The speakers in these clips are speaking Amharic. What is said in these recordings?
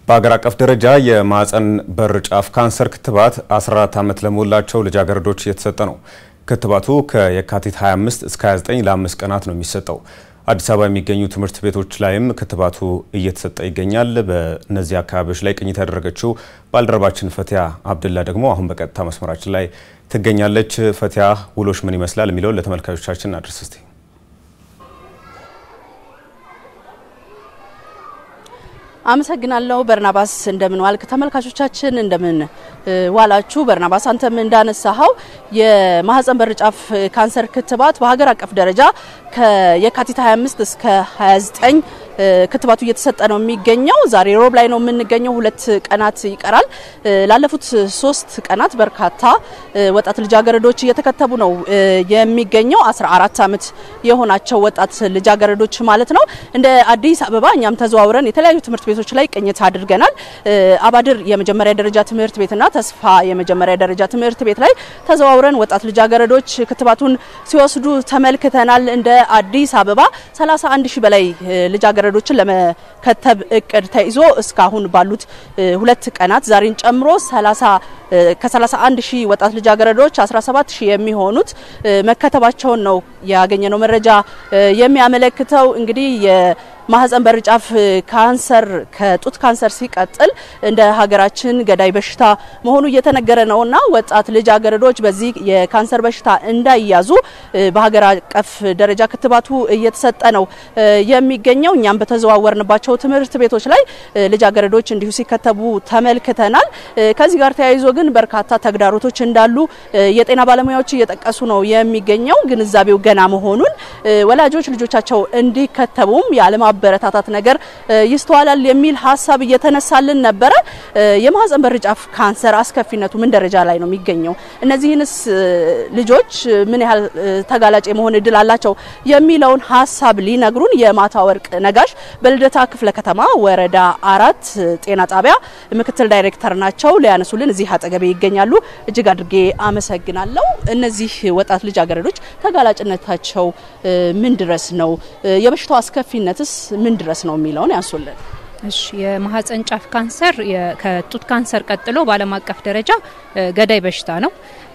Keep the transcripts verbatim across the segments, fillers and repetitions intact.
በአገር አቀፍ ደረጃ የማህፀን በር ጫፍ ካንሰር ክትባት አስራ አራት ዓመት ለሞላቸው ልጃገረዶች እየተሰጠ ነው። ክትባቱ ከየካቲት ሃያ አምስት እስከ ሃያ ዘጠኝ ለአምስት ቀናት ነው የሚሰጠው። አዲስ አበባ የሚገኙ ትምህርት ቤቶች ላይም ክትባቱ እየተሰጠ ይገኛል። በእነዚህ አካባቢዎች ላይ ቅኝት ያደረገችው ባልደረባችን ፈቲያ አብደላ ደግሞ አሁን በቀጥታ መስመራችን ላይ ትገኛለች። ፈቲያ ውሎሽ ምን ይመስላል የሚለውን ለተመልካቾቻችን አድርስ እስቲ። አመሰግናለሁ በርናባስ። እንደምን ዋልክ? ተመልካቾቻችን እንደምን ዋላችሁ? በርናባስ አንተም እንዳነሳኸው የማህፀን በር ጫፍ ካንሰር ክትባት በሀገር አቀፍ ደረጃ ከየካቲት ሃያ አምስት እስከ ሃያ ዘጠኝ ክትባቱ እየተሰጠ ነው የሚገኘው። ዛሬ ሮብ ላይ ነው የምንገኘው። ሁለት ቀናት ይቀራል። ላለፉት ሶስት ቀናት በርካታ ወጣት ልጃገረዶች እየተከተቡ ነው የሚገኘው። አስራ አራት ዓመት የሆናቸው ወጣት ልጃገረዶች ማለት ነው። እንደ አዲስ አበባ እኛም ተዘዋውረን የተለያዩ ትምህርት ቤቶች ላይ ቅኝት አድርገናል። አባድር የመጀመሪያ ደረጃ ትምህርት ቤትና ተስፋ የመጀመሪያ ደረጃ ትምህርት ቤት ላይ ተዘዋውረን ወጣት ልጃገረዶች ክትባቱን ሲወስዱ ተመልክተናል። እንደ አዲስ አበባ ሰላሳ አንድ ሺህ በላይ ልጃገረዶችን ለመከተብ እቅድ ተይዞ እስካሁን ባሉት ሁለት ቀናት ዛሬን ጨምሮ ሰላሳ ከሰላሳ አንድ ሺህ ወጣት ልጃገረዶች አስራ ሰባት ሺህ የሚሆኑት መከተባቸውን ነው ያገኘነው መረጃ የሚያመለክተው። እንግዲህ የማህፀን በር ጫፍ ካንሰር ከጡት ካንሰር ሲቀጥል እንደ ሀገራችን ገዳይ በሽታ መሆኑ እየተነገረ ነውና ወጣት ልጃገረዶች በዚህ የካንሰር በሽታ እንዳይያዙ በሀገር አቀፍ ደረጃ ክትባቱ እየተሰጠ ነው የሚገኘው። እኛም በተዘዋወርንባቸው ትምህርት ቤቶች ላይ ልጃገረዶች እንዲሁ ሲከተቡ ተመልክተናል። ከዚህ ጋር ተያይዞ ግን በርካታ ተግዳሮቶች እንዳሉ የጤና ባለሙያዎች እየጠቀሱ ነው የሚገኘው። ግንዛቤው ገና መሆኑን ወላጆች ልጆቻቸው እንዲከተቡም ያለማ በረታታት ነገር ይስተዋላል የሚል ሐሳብ እየተነሳልን ነበር። የማህፀን በር ጫፍ ካንሰር አስከፊነቱ ምን ደረጃ ላይ ነው የሚገኘው? እነዚህንስ ልጆች ምን ያህል ተጋላጭ የመሆን እድል አላቸው የሚለውን ሐሳብ ሊነግሩን የማታ ወርቅ ነጋሽ በልደታ ክፍለ ከተማ ወረዳ አራት ጤና ጣቢያ ምክትል ዳይሬክተር ናቸው። ሊያነሱልን እዚህ አጠገቤ ይገኛሉ። እጅግ አድርጌ አመሰግናለሁ። እነዚህ ወጣት ልጃገረዶች ተጋላጭነታቸው ምን ድረስ ነው? የበሽታው አስከፊነትስ ምን ድረስ ነው የሚለውን ያንሱልን። እሺ የማህፀን ጫፍ ካንሰር ከጡት ካንሰር ቀጥሎ በዓለም አቀፍ ደረጃ ገዳይ በሽታ ነው።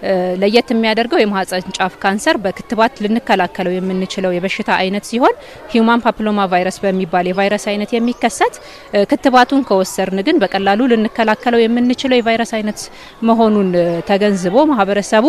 ለየት የሚያደርገው የማህፀን ጫፍ ካንሰር በክትባት ልንከላከለው የምንችለው የበሽታ አይነት ሲሆን ሂዩማን ፓፒሎማ ቫይረስ በሚባል የቫይረስ አይነት የሚከሰት ክትባቱን ከወሰርን ግን በቀላሉ ልንከላከለው የምንችለው የቫይረስ አይነት መሆኑን ተገንዝቦ ማህበረሰቡ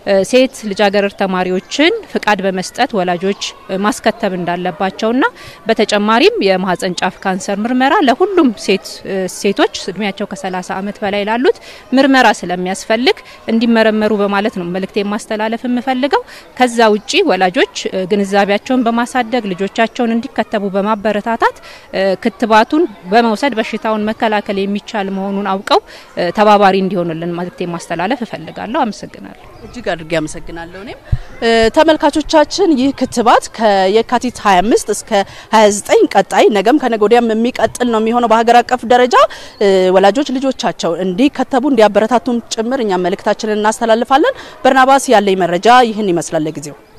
ሴት ልጃገረድ ተማሪዎችን ፍቃድ በመስጠት ወላጆች ማስከተብ እንዳለባቸውና በተጨማሪም የማህፀን ጫፍ ካንሰር ምርመራ ለሁሉም ሴት ሴቶች እድሜያቸው ከሰላሳ ዓመት በላይ ላሉት ምርመራ ስለሚያስፈልግ እንዲመረመሩ በማለት ነው መልእክት ማስተላለፍ የምፈልገው። ከዛ ውጪ ወላጆች ግንዛቤያቸውን በማሳደግ ልጆቻቸውን እንዲከተቡ በማበረታታት ክትባቱን በመውሰድ በሽታውን መከላከል የሚቻል መሆኑን አውቀው ተባባሪ እንዲሆኑልን መልእክት ማስተላለፍ እፈልጋለሁ። አመሰግናለሁ። እጅግ አድርጌ አመሰግናለሁ። እኔም ተመልካቾቻችን ይህ ክትባት ከየካቲት ሃያ አምስት እስከ ሃያ ዘጠኝ ቀጣይ ነገም ከነገ ወዲያም የሚቀጥል ነው የሚሆነው በሀገር አቀፍ ደረጃ ወላጆች ልጆቻቸው እንዲከተቡ እንዲያበረታቱም ጭምር እኛ መልእክታችንን እናስተላልፋለን። በርናባስ ያለኝ መረጃ ይህን ይመስላል ለጊዜው።